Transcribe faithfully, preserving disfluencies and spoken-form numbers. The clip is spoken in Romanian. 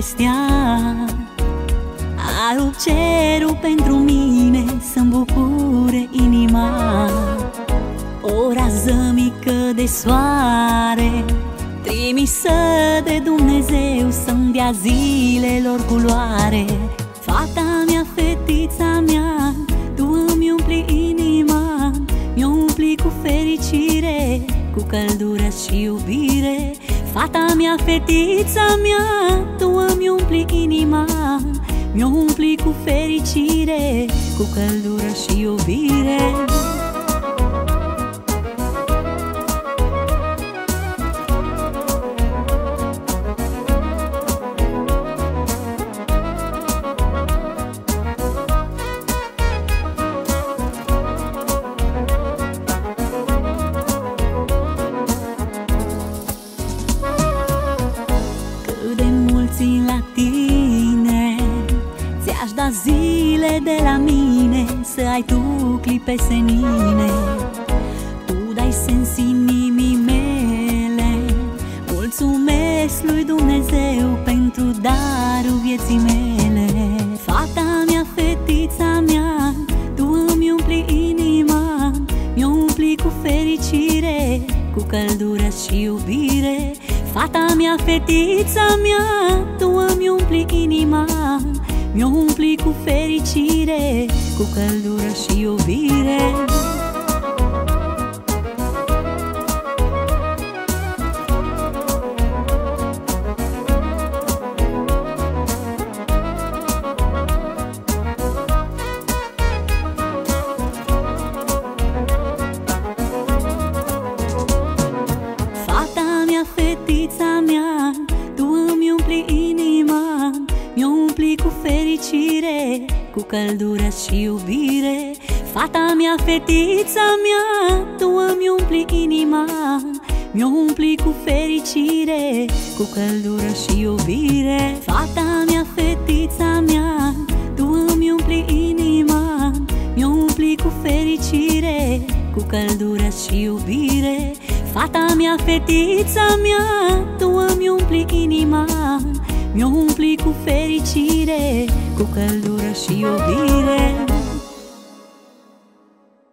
povestea. Ai rupt cerul pentru mine să-mi bucure inima. O rază mică de soare trimisă de Dumnezeu să-mi dea zilelor culoare. Fata mea, fetița mea, tu îmi umpli inima, mi-o umpli cu fericire, cu căldură și iubire. Fata mea, fetița mea, tu îmi umpli inima, mi-o umpli cu fericire, cu căldură și iubire. Țin la tine, ți-aș da zile de la mine, să ai tu clipe senine. Tu dai sens inimii mele, mulțumesc lui Dumnezeu pentru darul vieții mele. Fata mea, fetița mea, tu îmi umpli inima, mi-o umpli cu fericire, cu căldură și iubire. Fata mea, fetița mea, tu îmi umpli inima, mi-o umpli cu fericire, cu căldură și iubire. Fetița mea, tu îmi umpli inima, mi-o umpli cu fericire, cu căldură și iubire. Fata mea, fetița mea, tu îmi umpli inima, mi-o umpli cu fericire, cu căldură și iubire. Fata mea, fetița mea, tu îmi umpli inima, mi-o umpli cu fericire, cu căldură și iubire. Fata mea, fetița mea, tu îmi umpli inima, mi-o umpli cu fericire, cu căldură și iubire.